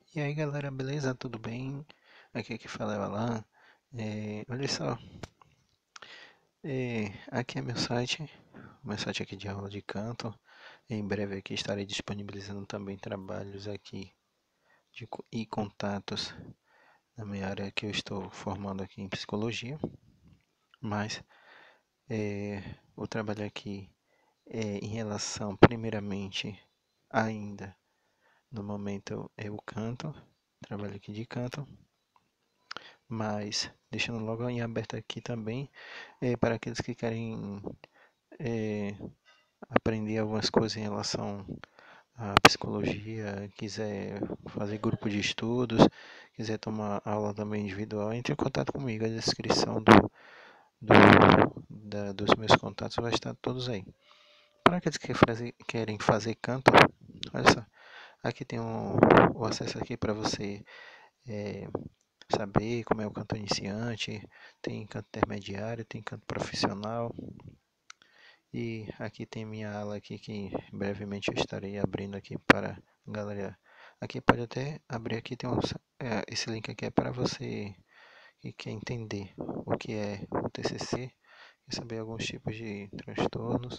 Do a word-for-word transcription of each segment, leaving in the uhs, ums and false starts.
E aí galera, beleza? Tudo bem? Aqui que fala é o Alan. É, olha só, é, aqui é meu site, meu site aqui de aula de canto. Em breve aqui estarei disponibilizando também trabalhos aqui de, co- e contatos na minha área que eu estou formando aqui em psicologia. Mas é, o trabalho aqui é em relação, primeiramente, ainda no momento é o canto, trabalho aqui de canto. Mas deixando logo em aberto aqui também, é, para aqueles que querem é, aprender algumas coisas em relação à psicologia, quiser fazer grupo de estudos, quiser tomar aula também individual, entre em contato comigo. A descrição do, do, da, dos meus contatos vai estar todos aí. Para aqueles que fazer, querem fazer canto, olha só, aqui tem um, o acesso aqui para você é, saber como é o canto iniciante, tem canto intermediário, tem canto profissional. E aqui tem minha ala aqui que brevemente eu estarei abrindo aqui para a galera. Aqui pode até abrir aqui, tem um, é, esse link aqui é para você que quer entender o que é o T C C, quer saber alguns tipos de transtornos.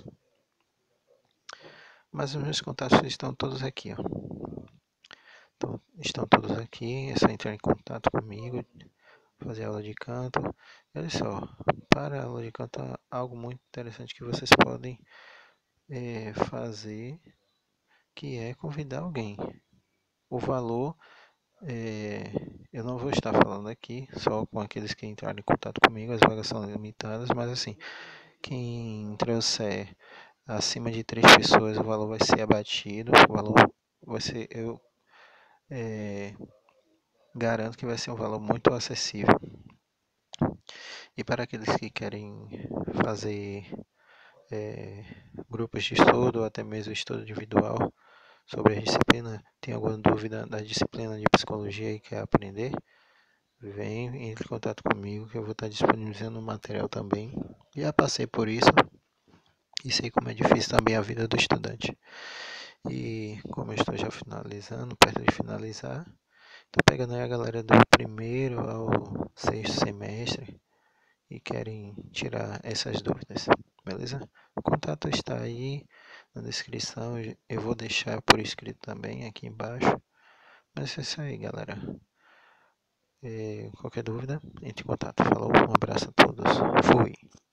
Mas os meus contatos estão todos aqui, ó. Então, estão todos aqui, é só entrar em contato comigo, fazer aula de canto. E olha só, para a aula de canto, é algo muito interessante que vocês podem é, fazer, que é convidar alguém. O valor, é, eu não vou estar falando aqui, só com aqueles que entrarem em contato comigo, as vagas são limitadas, mas assim, quem trouxer acima de três pessoas, o valor vai ser abatido, o valor vai ser, eu é, garanto que vai ser um valor muito acessível. E para aqueles que querem fazer é, grupos de estudo ou até mesmo estudo individual sobre a disciplina, tem alguma dúvida da disciplina de psicologia e quer aprender, vem, entre em contato comigo que eu vou estar disponibilizando o material também. Já passei por isso e sei como é difícil também a vida do estudante. E como eu estou já finalizando, perto de finalizar, estou pegando aí a galera do primeiro ao sexto semestre e querem tirar essas dúvidas, beleza? O contato está aí na descrição, eu vou deixar por escrito também aqui embaixo. Mas é isso aí, galera. É, qualquer dúvida, entre em contato. Falou, um abraço a todos. Fui.